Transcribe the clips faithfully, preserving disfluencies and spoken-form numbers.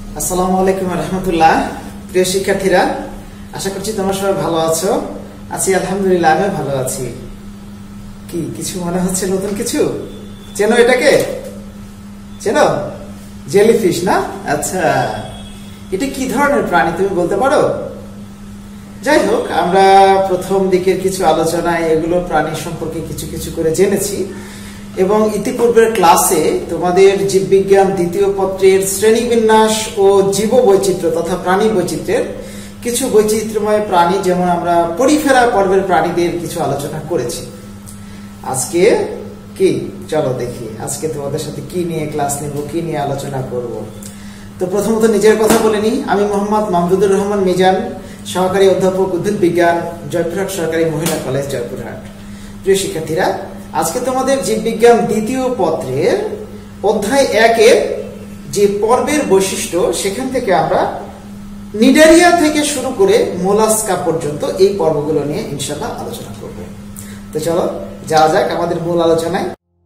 আসসালামু আলাইকুম রহমতুল্লাহ। প্রিয় শিক্ষার্থীরা, আশা করছি তোমরা সবাই ভালো আছো। আছি আলহামদুলিল্লাহ, আমিও ভালো আছি। কি কিছু মনে হচ্ছে নতুন কিছু? চেনো এটাকে? চেনো? জেলিফিশ না? আচ্ছা, এটা কি ধরনের প্রাণী তুমি বলতে পারো? যাই হোক, আমরা প্রথম দিকের কিছু আলোচনায় এগুলো প্রাণী সম্পর্কে কিছু কিছু করে জেনেছি এবং ইতিপূর্বের ক্লাসে তোমাদের জীববিজ্ঞান দ্বিতীয় পত্রের শ্রেণীবিন্যাস ও জীব বৈচিত্র্য তথা প্রাণী বৈচিত্র্যের কিছু বৈচিত্র্যময় প্রাণী, যেমন আমরা পরিফেরা পর্বের প্রাণীদের কিছু আলোচনা করেছি। আজকে কি, চলো দেখি আজকে তোমাদের সাথে কি নিয়ে ক্লাস নেব, কি নিয়ে আলোচনা করব। তো প্রথমত নিজের কথা বলে নিই। আমি মোহাম্মদ মাহমুদুর রহমান মিজান, সহকারী অধ্যাপক উদ্ভিদ বিজ্ঞান, জয়পুরহাট সরকারি মহিলা কলেজ, জয়পুরহাট। প্রিয় শিক্ষার্থীরা, আজকে তোমাদের জীববিজ্ঞান দ্বিতীয় পত্রের অধ্যায় একের যে পর্বের বৈশিষ্ট্য, সেখান থেকে আমরা নিডারিয়া থেকে শুরু করে মোলাস্কা পর্যন্ত এই পর্বগুলো নিয়ে ইনশাআল্লাহ আলোচনা করব। তো চলো যাওয়া যাক আমাদের মূল আলোচনায়।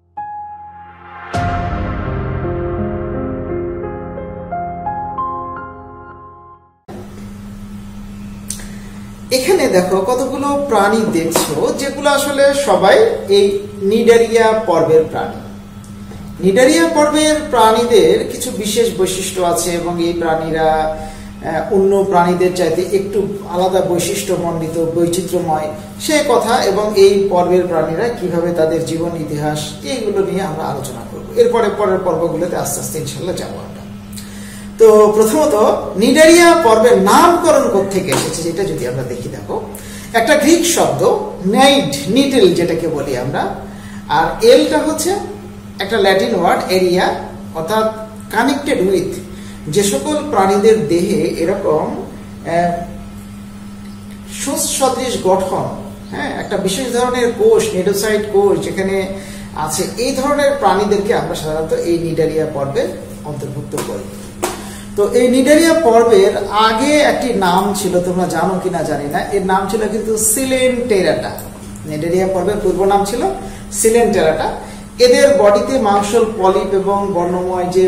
এখানে দেখো কতগুলো প্রাণী দেখছো, যেগুলো আসলে সবাই এই নিডারিয়া পর্বের প্রাণী। নিডারিয়া পর্বের প্রাণীদের কিছু বিশেষ বৈশিষ্ট্য আছে এবং এই প্রাণীরা অন্য প্রাণীদের চাইতে একটু আলাদা বৈশিষ্ট্যমণ্ডিত, বৈচিত্র্যময় সে কথা, এবং এই পর্বের প্রাণীরা কিভাবে তাদের জীবন ইতিহাস এইগুলো নিয়ে আমরা আলোচনা করব। এরপরে পরের পর্বগুলোতে আস্তে আস্তে ইনশাল্লাহ যাবো আমরা। তো প্রথমত নিডারিয়া পর্বের নামকরণ কোত্থেকে এসেছে যেটা যদি আমরা দেখি, দেখো একটা গ্রিক শব্দ নাইড, নিডল যেটাকে বলি আমরা, আর এলটা হচ্ছে একটা ল্যাটিন ওয়ার্ড এরিয়া, অর্থাৎ কানেক্টেড উইথ। যে সকল প্রাণীদের দেহে এরকম সুসদৃশ গঠন, হ্যাঁ, একটা বিশেষ ধরনের কোষ, নিডোসাইট কোষ যেখানে আছে, এই ধরনের প্রাণীদেরকে আমরা সাধারণত এই নিডারিয়া পর্বে অন্তর্ভুক্ত করি। তো এই নিডারিয়া পর্বের আগে একটি নাম ছিল, তোমরা জানো কিনা জানি না, এর নাম ছিল কিন্তু সিলেন্টেরাটা। নিডারিয়া পর্বের পূর্ব নাম ছিল সিলেন্টেরাটা। এদের বডিতে মাংসল পলিপ এবং বর্ণময় যে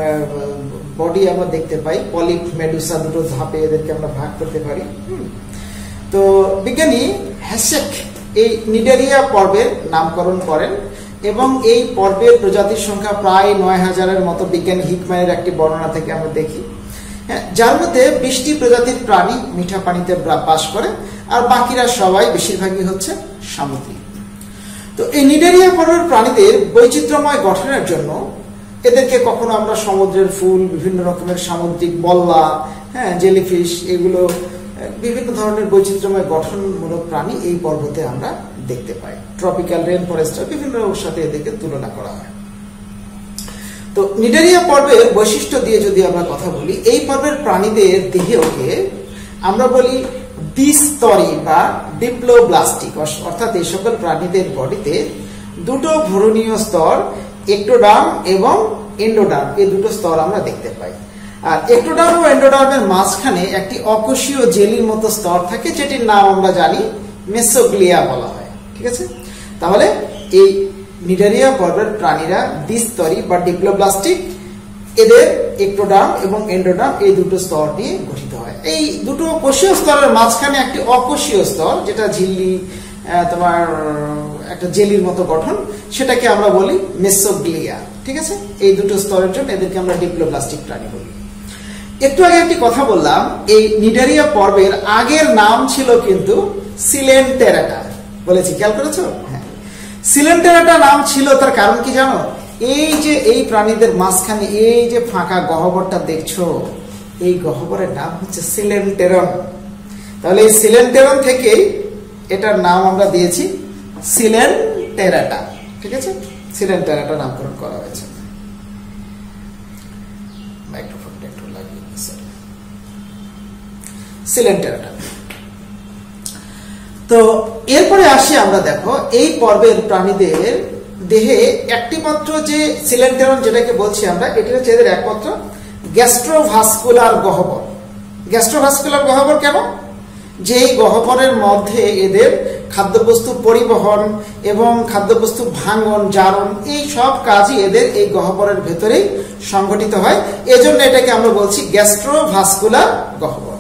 বডি আমরা দেখতে পাই, পলিপ মেডুসা দুটো ধাপে এদেরকে আমরা ভাগ করতে পারি। তো বিজ্ঞানী হ্যাসেক এই নিডারিয়া পর্বের নামকরণ করেন এবং এই পর্বের প্রজাতির সংখ্যা প্রায় নয় হাজারের মতো বিজ্ঞানী হিকমানের একটি বর্ণনা থেকে আমরা দেখি, যার মধ্যে বিশটি প্রজাতির প্রাণী মিঠা পানিতে বাস করে আর বাকিরা সবাই বেশিরভাগই হচ্ছে সামুদ্রিক। তো এই নিডারিয়া পর্বের প্রাণীদের বৈচিত্র্যময় গঠনের জন্য এদেরকে কখনো আমরা সমুদ্রের ফুল, বিভিন্ন রকমের সামুদ্রিক বল্লা, হ্যাঁ, জেলিফিশ, এগুলো বিভিন্ন ধরনের বৈচিত্র্যময় গঠনমূলক প্রাণী এই পর্বতে আমরা দেখতে পাই। ট্রপিক্যাল রেন ফরেস্টের বিভিন্ন সাথে এদেরকে তুলনা করা হয়। তো নিডারিয়া পর্বের বৈশিষ্ট্য দিয়ে যদি আমরা কথা বলি, এই পর্বের প্রাণীদের দেহকে আমরা বলি দ্বিস্তরী বা ডিপ্লোব্লাস্টিক, অর্থাৎ এই সকল প্রাণীদের বডিতে দুটো ভ্রূণীয় স্তর, এক্টোডার্ম এবং এন্ডোডার্ম, এই দুটো স্তর আমরা দেখতে পাই। আর এক্টোডার্ম ও এন্ডোডার্মের মাঝখানে একটি অকোষীয় জেলির মতো স্তর থাকে, যেটির নাম আমরা জানি মেসোগ্লিয়া বলা হয়। ঠিক আছে, তাহলে এই নিডারিয়া পর্বের প্রাণীরা দ্বিস্তরী বা ডিপ্লোব্লাস্টিক, এদের এক্টোডার্ম এবং এন্ডোডার্ম এই দুটো স্তর নিয়ে গঠিত হয়। এই দুটো কোষীয় স্তরের মাঝখানে একটি অকোষীয় স্তর, যেটা ঝিল্লি, তোমার একটা জেলির মতো গঠন, সেটাকে আমরা বলি মেসোগ্লিয়া। ঠিক আছে, এই দুটো স্তরের জন্য এদেরকে আমরা ডিপ্লোব্লাস্টিক প্রাণী বলি। একটু আগে একটি কথা বললাম, এই নিডারিয়া পর্বের আগের নাম ছিল কিন্তু সিলেন্টেরাটা, বলেছি, খেয়াল করেছো? হ্যাঁ, সিলেন্টেরাটা নাম ছিল, তার কারণ কি জানো? এই যে এই প্রাণীদের মাঝখানে এই যে ফাঁকা গহ্বরটা দেখছো, এই গহ্বরের নাম হচ্ছে সিলেন্টেরন। তাহলে এই সিলেন্টেরন থেকেই এটার নাম আমরা দিয়েছি সিলেন্টেরাটা। ঠিক আছে, সিলেন্টেরাটা নামকরণ করা হয়েছে। মাইক্রোফোনটা একটু লাগিয়ে সিলেন্টেরাটা। তো এরপরে আসি আমরা, দেখো এই পর্বের প্রাণীদের দেহে একটি মাত্র যে সিলেন্টেরন যেটাকে বলছি আমরা, এটি হচ্ছে এদের একমাত্র গ্যাস্ট্রোভাস্কুলার গহ্বর। গ্যাস্ট্রোভাস্কুলার গহ্বর কেন? যে এই গহ্বরের মধ্যে এদের খাদ্যবস্তু পরিবহন এবং খাদ্যবস্তু ভাঙন, জারণ, এই সব কাজই এদের এই গহ্বরের ভেতরেই সংঘটিত হয়। এজন্য এটাকে আমরা বলছি গ্যাস্ট্রোভাস্কুলার গহ্বর।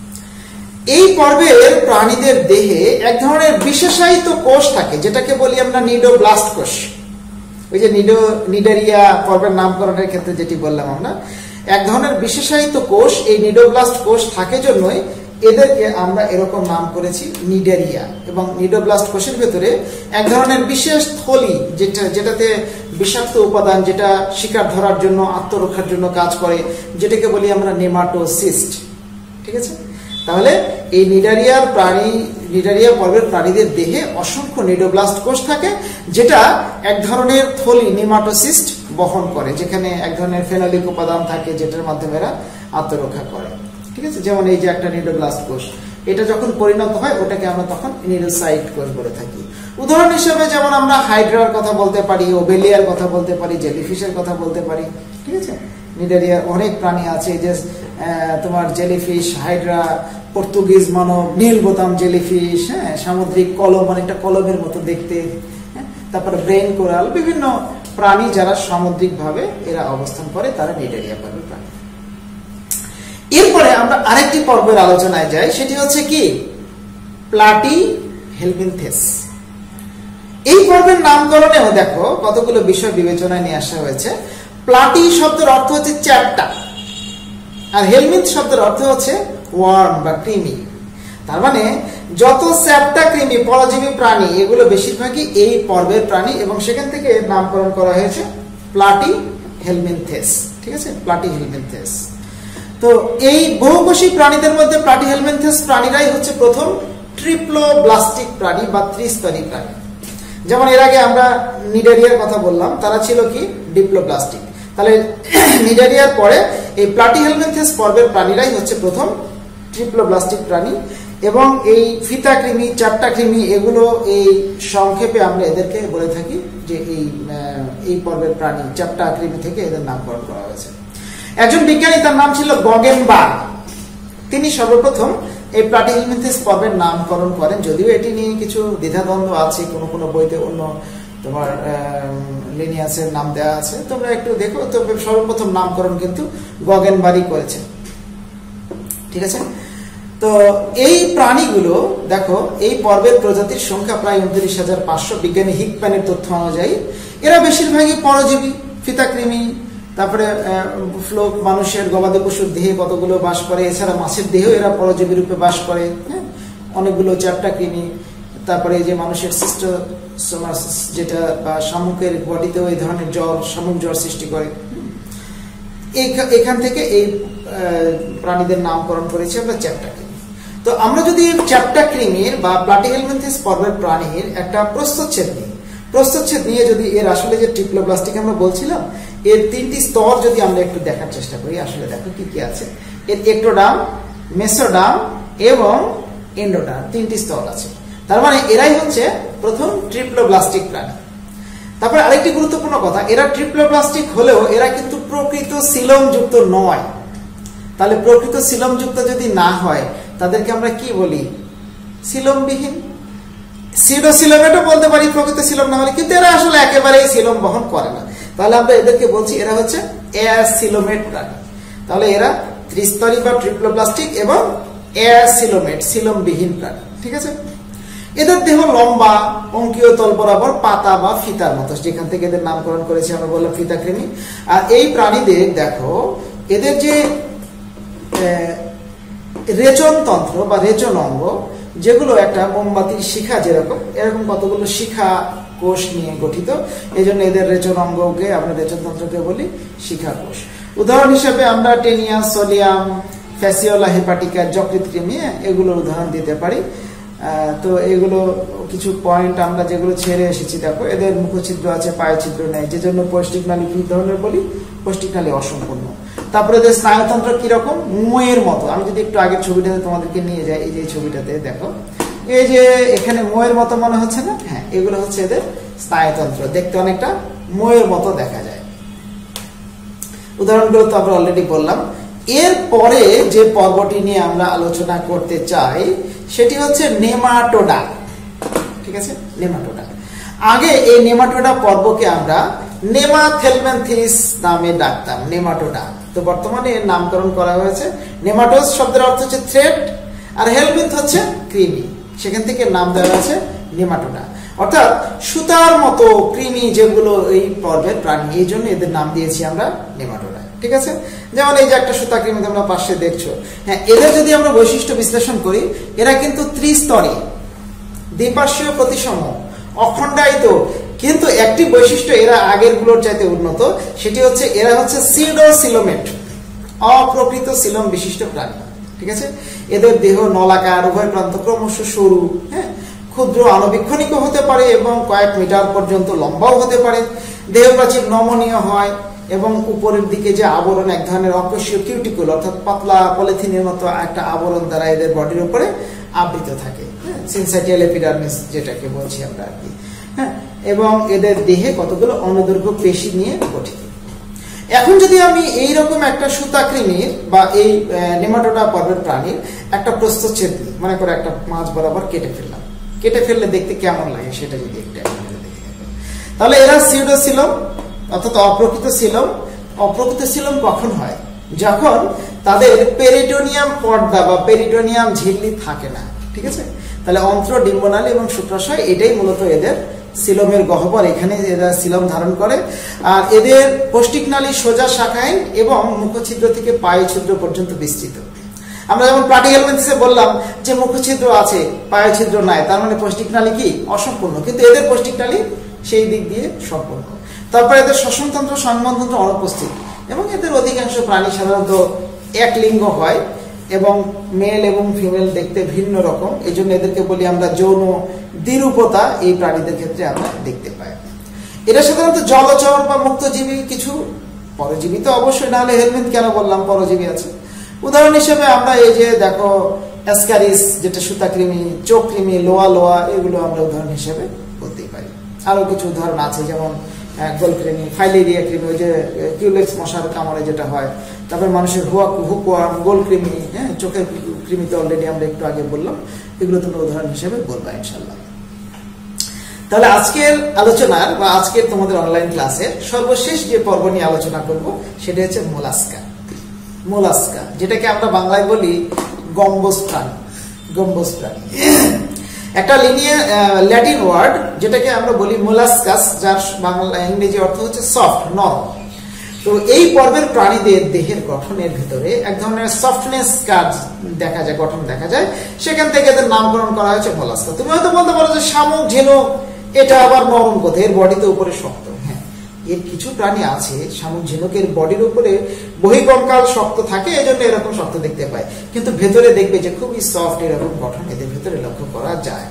এই পর্বের প্রাণীদের দেহে এক ধরনের বিশেষায়িত কোষ থাকে, যেটাকে বলি আমরা নিডোব্লাস্ট কোষ। ওই যে নিডো নিডারিয়া পর্বের নামকরণের ক্ষেত্রে যেটি বললাম আমরা, এক ধরনের বিশেষায়িত কোষ, এই নিডোব্লাস্ট কোষ থাকে জন্যই এদেরকে আমরা এরকম নাম করেছি নিডারিয়া। এবং নিডোব্লাস্ট কোষের ভেতরে এক ধরনের বিশেষ থলি, যেটা যেটাতে বিষাক্ত উপাদান, যেটা শিকার ধরার জন্য, আত্মরক্ষার জন্য কাজ করে, যেটাকে বলি আমরা নেমাটোসিস্ট। ঠিক আছে, তাহলে এই নিডারিয়ার প্রাণী নিডারিয়া পর্বের প্রাণীদের দেহে অসংখ্য নিডোব্লাস্ট কোষ থাকে, যেটা এক ধরনের থলি নেমাটোসিস্ট বহন করে, যেখানে এক ধরনের ফেনোলিক উপাদান থাকে, যেটার মাধ্যমে এরা আত্মরক্ষা করে। ঠিক আছে, যেমন এই যে একটা নিডোব্লাস্ট কোষ, এটা যখন পরিণত হয় ওটাকে আমরা তখন নিডোসাইট কোষ বলে থাকি। উদাহরণ হিসেবে যেমন আমরা হাইড্রার কথা বলতে পারি, ওবেলিয়ার কথা বলতে পারি, জেলিফিশের কথা বলতে পারি। ঠিক আছে, নিডারিয়ার অনেক প্রাণী আছে, যে তোমার জেলিফিশ, হাইড্রা, পর্তুগিজ মানব, নীল বোতাম জেলিফিশ, হ্যাঁ, সামুদ্রিক কলম, অনেকটা কলমের মতো দেখতে, হ্যাঁ, তারপরে ব্রেন কোরাল, বিভিন্ন প্রাণী যারা সামুদ্রিক ভাবে এরা অবস্থান করে, তারা নিডারিয়া পর্বের প্রাণী। এরপরে আমরা আরেকটি পর্বের আলোচনায় যাই, সেটি হচ্ছে কি প্লাটিহেলমিনথেস। এই পর্বের নামকরণেও দেখো কতগুলো বিষয় বিবেচনায় নিয়ে আসা হয়েছে। প্লাটি শব্দের অর্থ হচ্ছে চ্যাপ্টা, আর হেলমিন্থ শব্দের অর্থ হচ্ছে ওয়ার্ম বা কৃমি। তার মানে যত চ্যাপ্টা কৃমি, পরজীবী প্রাণী, এগুলো বেশিরভাগই এই পর্বের প্রাণী, এবং সেখান থেকে নামকরণ করা হয়েছে প্লাটিহেলমিনথেস। ঠিক আছে, প্লাটিহেলমিনথেস। তো এই বহুকোষী প্রাণীদের মধ্যে প্লাটিহেলমিনথেস প্রাণীরাই হচ্ছে প্রথম ট্রিপ্লোব্লাস্টিক প্রাণী বা ত্রিস্তরী প্রাণী। যেমন এর আগে আমরা নিডারিয়ার কথা বললাম, তারা ছিল কি ডিপ্লোব্লাস্টিক। তাহলে নিডারিয়ার পরে এই প্লাটিহেলমিনথেস পর্বের প্রাণীরাই হচ্ছে প্রথম ট্রিপ্লোব্লাস্টিক প্রাণী। এবং এই ফিতা কৃমি, চ্যাপ্টা কৃমি, এগুলো এই সংক্ষেপে আমরা এদেরকে বলে থাকি যে এই এই পর্বের প্রাণী চ্যাপ্টা কৃমি থেকে এদের নামকরণ করা হয়েছে। একজন বিজ্ঞানী, তার নাম ছিল গগেনবার্গ, তিনি সর্বপ্রথম এই প্লাটিহেলমিনথেস পর্বের নামকরণ করেন। যদিও এটি নিয়ে কিছু দ্বিধাদ্বন্দ্ব আছে, কোনো কোনো বইতে অন্য তোমার লিনিয়াসের নাম দেওয়া আছে, তোমরা একটু দেখো। তবে সর্বপ্রথম নামকরণ কিন্তু গগেনবার্গই করেছেন। ঠিক আছে, তো এই প্রাণীগুলো দেখো, এই পর্বের প্রজাতির সংখ্যা প্রায় উনত্রিশ হাজার পাঁচশো বিজ্ঞানী হিকম্যানের তথ্য অনুযায়ী। এরা বেশিরভাগই পরজীবী, ফিতাকৃমি, তারপরে ফ্লোক, মানুষের, গবাদি পশুর দেহে কতগুলো বাস করে, এছাড়া মাছের দেহেও এরা পরজীবী রূপে বাস করে। হ্যাঁ, অনেকগুলো চ্যাপ্টা কৃমি, তারপরে যে মানুষের সিস্ট যেটা বা শামুকের বডিতেও এই ধরনের জ্বর, শামুক জ্বর সৃষ্টি করে। এখান থেকে এই প্রাণীদের নামকরণ করেছি আমরা চ্যাপ্টা কৃমি। তো আমরা যদি চ্যাপ্টা কৃমির বা প্লাটিহেলমিনথেস পর্বের প্রাণীর একটা প্রস্থচ্ছেদ নিই, প্রস্থচ্ছেদ নিয়ে যদি এর আসলে যে ট্রিপ্লোব্লাস্টিক আমরা বলছিলাম, এর তিনটি স্তর যদি আমরা একটু দেখার চেষ্টা করি, আসলে দেখো কি কি আছে। এর একটোডার্ম, মেসোডার্ম এবং এন্ডোডার্ম, তিনটি স্তর আছে। তার মানে এরাই হচ্ছে প্রথম ট্রিপ্লোব্লাস্টিক প্রাণী। তারপরে আরেকটি গুরুত্বপূর্ণ কথা, এরা ট্রিপ্লোব্লাস্টিক হলেও এরা কিন্তু প্রকৃত সিলম যুক্ত নয়। তাহলে প্রকৃত সিলম যুক্ত যদি না হয়, তাদেরকে আমরা কি বলি? সিলমবিহীন। সিডোসিলোমেটও বলতে পারি প্রকৃত সিলম না হলে, কিন্তু এরা আসলে একেবারেই সিলম বহন করে না। তাহলে আমরা এদেরকে বলছি এরা হচ্ছে অ্যাসিলোমেট প্রাণী। তাহলে এরা ত্রিস্তরী বা ট্রিপ্লোব্লাস্টিক এবং অ্যাসিলোমেট, সিলমবিহীন প্রাণী। ঠিক আছে, এদের দেহ লম্বা, অঙ্কীয় তল বরাবর পাতা বা ফিতার মতো, যেখান থেকে এদের নামকরণ করেছি আমরা বললাম ফিতাকৃমি। আর এই প্রাণীদের দেখো, এদের যে রেচনতন্ত্র বা রেচন অঙ্গ, যেগুলো একটা মোমবাতির শিখা যেরকম, এরকম কতগুলো শিখা কোষ নিয়ে গঠিত। এই জন্য এদের রেচন অঙ্গকে আমরা রেচনতন্ত্রকে বলি শিখা কোষ। উদাহরণ হিসেবে আমরা টেনিয়া, সোলিয়াম, ফ্যাসিওলা, হেপাটিকা, যকৃৎ কৃমি, এগুলো উদাহরণ দিতে পারি। তো এগুলো কিছু পয়েন্ট আমরা যেগুলো ছেড়ে এসেছি, দেখো এদের মুখছিদ্র আছে, পায়ছিদ্র নেই, যে জন্য পৌষ্টিক নালী কি ধরনের বলি? পৌষ্টিক নালী অসম্পূর্ণ। তারপরে এদের স্নায়ুতন্ত্র কিরকম? মোয়ের মতো। আমি যদি একটু আগের ছবিটাতে তোমাদেরকে নিয়ে যাই, এই যে ছবিটাতে দেখো, এই যে এখানে মোয়ের মতো মনে হচ্ছে না? হ্যাঁ, এগুলো হচ্ছে এদের স্নায়ুতন্ত্র, দেখতে অনেকটা মোয়ের মতো দেখা যায়। উদাহরণগুলো তো আমরা অলরেডি বললাম। এর পরে যে পর্বটি নিয়ে আমরা আলোচনা করতে চাই সেটি হচ্ছে নেমাটোডা। আছে, নেমাটোডা। আগে এই নেমাটোডা পর্বকে আমরা নেমাথেলম্যান্থিস নামে ডাকতাম, নেমাটোডা। তো বর্তমানে এর নামকরণ করা হয়েছে, নেমাটোস শব্দের অর্থ হচ্ছে থ্রেড, আর হেলমিন্থ হচ্ছে কৃমি, সেখান থেকে নাম দেওয়া হয়েছে নেমাটোডা। অর্থাৎ সুতার মতো কৃমি যেগুলো এই পর্বের প্রাণী, এই জন্য এদের নাম দিয়েছি আমরা নেমাটোডা। ঠিক আছে, যেমন এই যে একটা সুতা কৃমি তোমরা পাশে দেখছো, হ্যাঁ, এদের যদি আমরা বৈশিষ্ট্য বিশ্লেষণ করি, এরা কিন্তু ত্রিস্তরী, দ্বিপার্শ্বীয় প্রতিসম, অখণ্ডায়িত, কিন্তু একটি বৈশিষ্ট্য এরা আগের গুলোর চাইতে উন্নত, সেটি হচ্ছে এরা হচ্ছে সিডোসিলোমেট, অপ্রকৃত সিলোম বিশিষ্ট প্রাণী। ঠিক আছে, এদের দেহ নলাকার, উভয় প্রান্ত ক্রমশ সরু, হ্যাঁ, ক্ষুদ্র আণুবীক্ষণিকও হতে পারে এবং কয়েক মিটার পর্যন্ত লম্বাও হতে পারে। দেহ প্রাচীর নমনীয় হয় এবং উপরের দিকে যে আবরণ, এক ধরনের অকোষীয় কিউটিকুল অর্থাৎ পাতলা পলিথিনের মতো একটা আবরণ দ্বারা এদের বডির উপরে আবৃত থাকে, হ্যাঁ, সিনসাইটিয়াল এপিডার্মিস যেটাকে বলছি আমরা আর কি, হ্যাঁ। এবং এদের দেহে কতগুলো অনুদৈর্ঘ্য পেশি নিয়ে গঠিত। এখন যদি আমি এইরকম একটা সুতাকৃমির বা এই নেমাটোডা পর্বের প্রাণীর একটা প্রস্থচ্ছেদ নিই, মনে করে একটা মাছ বরাবর কেটে ফেললাম, কেটে ফেললে দেখতে কেমন লাগে সেটা যদি একটা দেখে, তাহলে এরা সিউডোসিলোম অর্থাৎ অপ্রকৃত সিলোম। অপ্রকৃত সিলোম কখন হয়? যখন তাদের পেরিটোনিয়াম পর্দা বা পেরিটোনিয়াম ঝিল্লি থাকে না। ঠিক আছে, তাহলে অন্ত্র, ডিম্বনালী এবং শুক্রাশয় এটাই মূলত এদের সিলোমের গহ্বর, এখানে এরা সিলোম ধারণ করে। আর এদের পৌষ্টিকনালী সোজা শাখাহীন এবং মুখছিদ্র থেকে পায়ে ছিদ্র পর্যন্ত বিস্তৃত। আমরা যেমন প্লাটিহেলমিনথিসে বললাম যে মুখছিদ্র আছে, পায়ে ছিদ্র নাই, তার মানে পৌষ্টিকনালী কি অসম্পূর্ণ, কিন্তু এদের পৌষ্টিকনালী সেই দিক দিয়ে সম্পূর্ণ। তারপর এদের শ্বসনতন্ত্র, সংবহনতন্ত্র অনুপস্থিত এবং এদের অধিকাংশ প্রাণী সাধারণত এক লিঙ্গ হয় এবং মেল এবং ফিমেল দেখতে ভিন্ন রকম, এই জন্য এদেরকে বলি আমরা যৌন দ্বিরূপতা এই প্রাণীদের ক্ষেত্রে আমরা দেখতে পাই। এরা সাধারণত জলচর বা মুক্তজীবী, কিছু পরজীবী তো অবশ্যই, না হলে হেলমিন্থ কেন বললাম পরজীবী আছে। উদাহরণ হিসেবে আমরা এই যে দেখো অ্যাসকারিস যেটা সুতাকৃমি, চোখ কৃমি, লোয়া লোয়া, এগুলো আমরা উদাহরণ হিসেবে বলতেই পারি। আরো কিছু উদাহরণ আছে, যেমন গোলকৃমি, ফাইলেরিয়া কৃমি, ওই যে কিউলেক্স মশার কামড়ে যেটা হয়, তারপর মানুষের হুয়া হুকওয়ার্ম, গোলকৃমি, হ্যাঁ, চোখের কৃমিতে অলরেডি আমরা একটু আগে বললাম, এগুলো তোমরা উদাহরণ হিসেবে বলবা ইনশাল্লাহ। তাহলে আজকের আলোচনার বা আজকের তোমাদের অনলাইন ক্লাসের সর্বশেষ যে পর্ব নিয়ে আলোচনা করব সেটা হচ্ছে মোলাস্কা। মোলাস্কা যেটাকে আমরা বাংলায় বলি গম্বুজ প্রাণী, গম্বুজ প্রাণী একটা লিনিয়ার ল্যাটিন ওয়ার্ড যেটাকে আমরা বলি মোলাস্কাস, যার বাংলা ইংরেজি অর্থ হচ্ছে সফট, নরম। তো এই পর্বের প্রাণীদের দেহের গঠনের ভিতরে এক ধরনের সফটনেস কাজ দেখা যায়, গঠন দেখা যায়, সেখান থেকে এদের নামকরণ করা হয়েছে মোলাস্কা। তুমি হয়তো বলতে পারো যে শামুক, ঝিনুক, এটা আবার নরম কোথায়, এর বডিতে উপরে শক্ত। হ্যাঁ, এর কিছু প্রাণী আছে, শামুক ঝিনুকের বডির উপরে বহিঃকঙ্কাল শক্ত থাকে, এই জন্য এরকম শক্ত দেখতে পায়, কিন্তু ভেতরে দেখবে যে খুবই সফট, এরকম গঠন এদের ভেতরে লক্ষ্য করা যায়।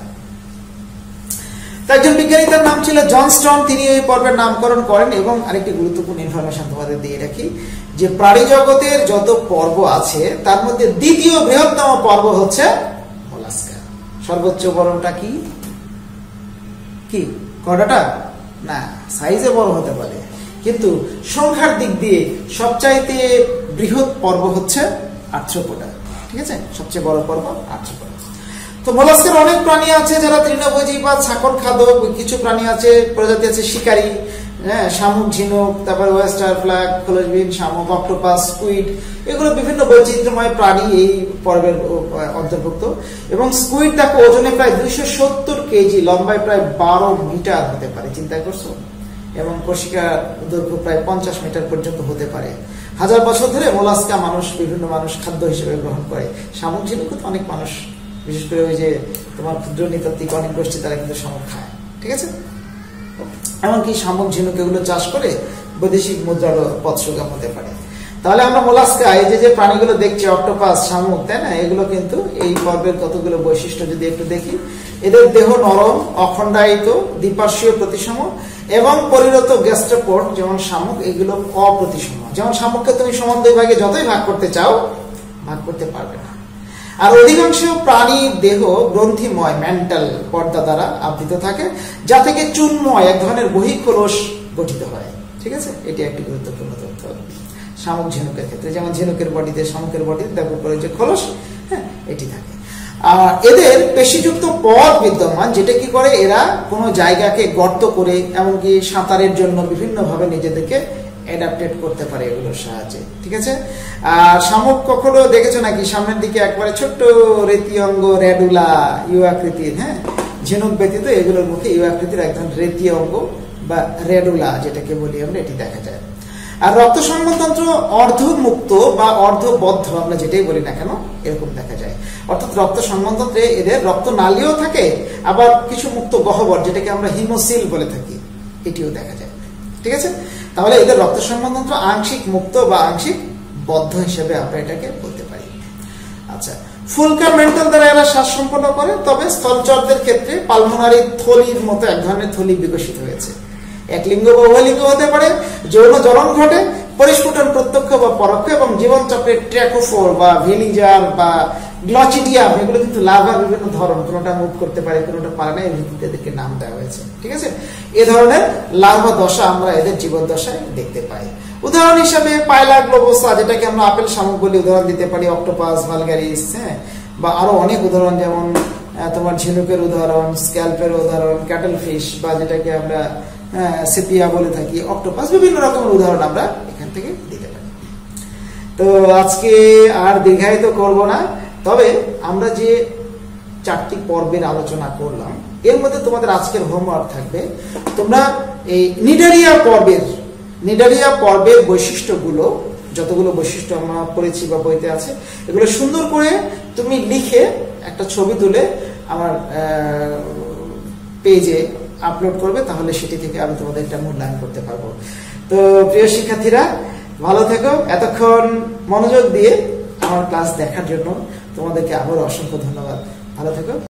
একজন বিজ্ঞানী, তার নাম ছিল জনস্টন, তিনি এই পর্বের নামকরণ করেন। এবং আরেকটি গুরুত্বপূর্ণ ইনফরমেশন তোমাদের দিয়ে রাখি যে প্রাণী জগতের যত পর্ব আছে তার মধ্যে দ্বিতীয় বৃহত্তম পর্ব হচ্ছে মোলাস্কা। সর্বোচ্চ বড়টা কি কি কটাটা না, সাইজে বড় হতে পারে, কিন্তু সংখ্যার দিক দিয়ে সবচাইতে বৃহৎ পর্ব হচ্ছে আর্থ্রোপোডা। ঠিক আছে, সবচেয়ে বড় পর্ব আর্থ্রোপোডা। তো মোলাস্কের অনেক প্রাণী আছে যারা তৃণভোজী বা ছাকর খাদক, কিছু প্রাণী আছে, প্রজাতি আছে শিকারী, হ্যাঁ, শামুক, ঝিনুক, তারপরে ওয়েস্টার ফ্ল্যাগ, খোলসবিন, শামুক, অক্টোপাস, স্কুইড, এগুলো বিভিন্ন বৈচিত্র্যময় প্রাণী এই পর্বের অন্তর্ভুক্ত। এবং স্কুইড দেখো ওজনে প্রায় দুইশো সত্তর কেজি, লম্বায় প্রায় বারো মিটার হতে পারে, চিন্তা করছো, এবং কোশিকার দৈর্ঘ্য প্রায় পঞ্চাশ মিটার পর্যন্ত হতে পারে। হাজার বছর ধরে মোলাস্কা মানুষ, বিভিন্ন মানুষ খাদ্য হিসেবে গ্রহণ করে। শামুক, ঝিনুক তো অনেক মানুষ, বিশেষ করে ওই যে তোমার ক্ষুদ্র নৃতাত্ত্বিক অনেক গোষ্ঠী, তারা কিন্তু শামুক খায়। ঠিক আছে, এমনকি শামুক, ঝিনুক এগুলো চাষ করে বৈদেশিক মুদ্রারও পথ সুগম হতে পারে। তাহলে আমরা মোলাস্কা, এই যে যে প্রাণীগুলো দেখছি, অক্টোপাস, শামুক, তাই না, এগুলো কিন্তু এই পর্বের কতগুলো বৈশিষ্ট্য যদি একটু দেখি, এদের দেহ নরম, অখণ্ডায়িত, দ্বিপার্শ্বীয় প্রতিসম এবং পরিণত গ্যাস্ট্রোপোড, যেমন শামুক, এগুলো অপ্রতিসম। যেমন শামুককে তুমি সমান দুই ভাগে যতই ভাগ করতে চাও ভাগ করতে পারবে না। আর অধিকাংশ প্রাণীর দেহ গ্রন্থিময়, মেন্টাল পর্দা দ্বারা আবৃত থাকে, যা থেকে চুনময় এক ধরনের বহিঃকোলস গঠিত হয়। ঠিক আছে, এটি একটি গুরুত্বপূর্ণ তথ্য শামুক ঝিনুকের ক্ষেত্রে। যেমন ঝিনুকের বডিতে, শামুকের বডিতে দেখো উপরে যে খোলস, হ্যাঁ, এটি থাকে। আর এদের পেশিযুক্ত পদ বিদ্যমান, যেটা কি করে এরা কোনো জায়গাকে গর্ত করে এমনকি সাঁতারের জন্য বিভিন্ন ভাবে নিজেদেরকে অ্যাডাপ্টেড করতে পারে এগুলোর সাহায্যে, ঠিক আছে। আর শামুক কখনো দেখেছো নাকি সামনের দিকে একবারে ছোট্ট রেতি অঙ্গ রেডুলা ইউ আকৃতির, হ্যাঁ, ঝিনুক ব্যতীত এগুলোর মুখে ইউ আকৃতির একদম রেতি অঙ্গ বা রেডুলা যেটাকে বলি আমরা, এটি দেখা যায়। আর রক্ত সংবহনতন্ত্র অর্ধমুক্ত বা অর্ধবদ্ধ আমরা যেটাই বলি না কেন এরকম দেখা যায়, অর্থাৎ রক্ত সংবহনতন্ত্রে এদের রক্ত নালীও থাকে, আবার কিছু মুক্ত গহ্বর যেটাকে আমরা হিমোসিল বলে থাকি এটিও দেখা যায়, ঠিক আছে। তাহলে এদের রক্ত সংবহনতন্ত্র আংশিক মুক্ত বা আংশিক বদ্ধ হিসেবে আমরা এটাকে বলতে পারি। আচ্ছা, ফুলকা মেন্টাল দ্বারা এরা শ্বাস সম্পন্ন করে, তবে স্থলচরদের ক্ষেত্রে পালমোনারি থলির মতো এক ধরনের থলি বিকশিত হয়েছে। এক লিঙ্গ বা উভয়লিঙ্গ হতে পারে, যৌন জ্বলন ঘটে, পরিস্ফুটন প্রত্যক্ষ বা পরোক্ষ, এবং জীবনচক্রের ট্র্যাকোফোর বা ভিলিজার বা গ্লচিডিয়াম এগুলো কিন্তু লার্ভার বিভিন্ন ধরন, কোনোটা মুভ করতে পারে কোনোটা পারে না, এই ভিত্তিতে এদেরকে নাম দেওয়া হয়েছে, ঠিক আছে। এ ধরনের লার্ভা দশা আমরা এদের জীবন দশায় দেখতে পাই। উদাহরণ হিসাবে পাইলা গ্লোবোসা, যেটাকে আমরা আপেল শামুক বলে উদাহরণ দিতে পারি, অক্টোপাস ভালগারিস, হ্যাঁ, বা আরো অনেক উদাহরণ, যেমন তোমার ঝিনুকের উদাহরণ, স্ক্যাল্পের উদাহরণ, ক্যাটল ফিশ বা যেটাকে আমরা সেপিয়া বলে থাকি, অক্টোপাস, বিভিন্ন রকমের উদাহরণ আমরা এখান থেকে দিতে পারি। তো আজকে আর দীর্ঘায়িত করব না, তবে আমরা যে চারটি পর্বের আলোচনা করলাম এর মধ্যে তোমাদের আজকের হোমওয়ার্ক থাকবে, তোমরা এই নিডারিয়া পর্বের নিডারিয়া পর্বের বৈশিষ্ট্যগুলো, যতগুলো বৈশিষ্ট্য আমরা পড়েছি বা বইতে আছে, এগুলো সুন্দর করে তুমি লিখে একটা ছবি তুলে আমার পেজে আপলোড করবে, তাহলে সেটি থেকে আমি তোমাদের একটা মূল্যায়ন করতে পারবো। তো প্রিয় শিক্ষার্থীরা, ভালো থেকো। এতক্ষণ মনোযোগ দিয়ে আমার ক্লাস দেখার জন্য তোমাদেরকে আবার অসংখ্য ধন্যবাদ। ভালো থেকো।